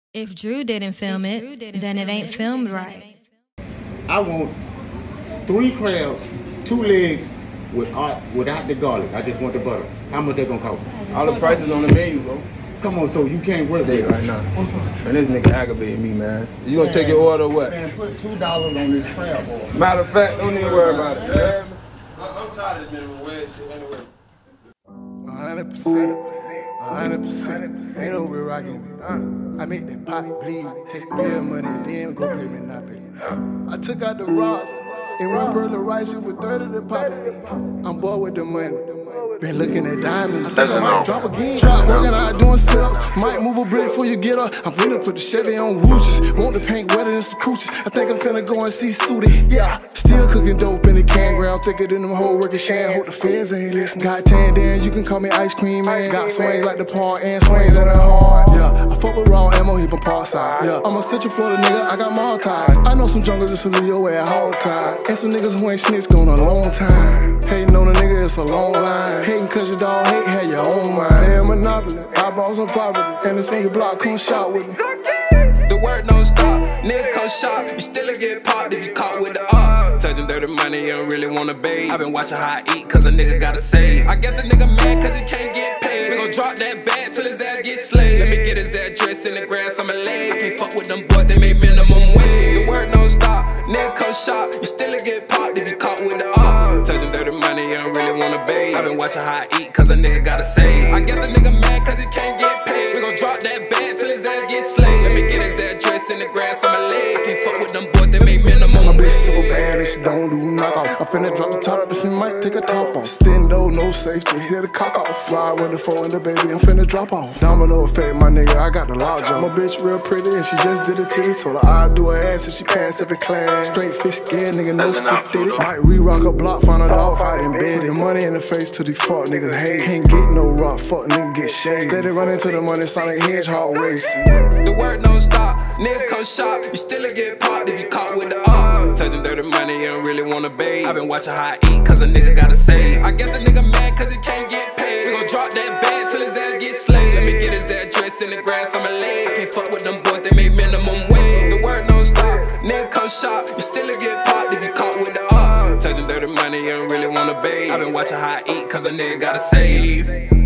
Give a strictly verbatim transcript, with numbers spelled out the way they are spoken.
If Drew didn't film it, then it ain't filmed right. I want three crabs, two legs, without, without the garlic. I just want the butter. How much they gonna cost? All the prices on the menu, bro. Come on, so you can't work Day with right now. Man, this nigga aggravating me, man. You gonna man, take your order or what? Man, put two dollars on this crab boy. Matter of fact, don't even worry about it, man. I'm tired of this minimum wage shit anyway. one hundred percent, one hundred percent, ain't no real rockin' me. I make that pot bleed, take real money and then go play me not baby. I took out the rocks and one pearl of rice with thirty to poppin' me. I'm bored with the money. Been looking at diamonds. I think I might drop again. Trap working out doing sit-ups. Might move a brick before you get up. I'm finna put the Chevy on roaches. Want the paint wetter than some coochies. I think I'm finna go and see Sooty. Yeah. Still cooking dope in the can ground. Thicker than them whole working shan. Hope the feds ain't listening. Got tan Dan, you can call me ice cream man. Got swings like the pawn and swings on the hard. Yeah. I fuck with raw ammo, he from Park Side. Yeah. I'm a Central Florida nigga, I got mall ties. I know some jungles just to leave your ass hog tied. And some niggas who ain't snitched gone a long time. Hating on a nigga, it's a long line. Hating cause your dog hate, had your own mind. Hey, monopoly, I bought some property, and it's on your block, come shop with me. The word don't stop, nigga come shop, you still get popped if you caught with the ops. Touching dirty money, you don't really wanna bathe. I been watching how I eat, cause a nigga gotta save. I get the nigga mad cause he can't get paid. We gon' drop that bag till his ass get slayed. Let me get his address in the grass on my leg. Can't fuck with them boys, they make minimum wage. The word don't stop, nigga come shop, you still get popped if you caught with the ops. Touching dirty money, you don't really wanna bathe. I been watching how I eat, cause a nigga gotta save. I get the nigga mad cause he can't get paid. We gon' drop that bag till his ass get slayed. Let me get his address in the grass on my leg. Can't fuck with them boys, they make minimum My bitch wage. so bad and she don't do nothing. I'm finna drop the top if you might take a top off. Stendo, no safety, hit the cock off. Fly with the four and the baby, I'm finna drop off. Domino effect, my nigga, I got the large on. My bitch real pretty and she just did it titties. Told her I'd do her ass if she passed every class. Straight fish scared, nigga, no sick did it. Might re-rock a block, find a dog fight in bed. And money in the face to these fuck niggas hate. Can't get no rock, fuck nigga get shade. Steady running to the money, Sonic Hedgehog racing. The word don't stop, nigga come shop, you still get popped if you caught with the ops. Touching dirty money, you don't really wanna bathe. I been watching how I eat, cause a nigga gotta save. I get the nigga mad cause he can't get paid. We gon' drop that bag till his ass get slayed. Let me get his address in the grass on my leg. Can't fuck with them boys, they make minimum wage. The word don't stop, nigga come shop, you still get popped if you caught with the ops. Touching dirty money, you don't really wanna bathe. I been watching how I eat, cause a nigga gotta save.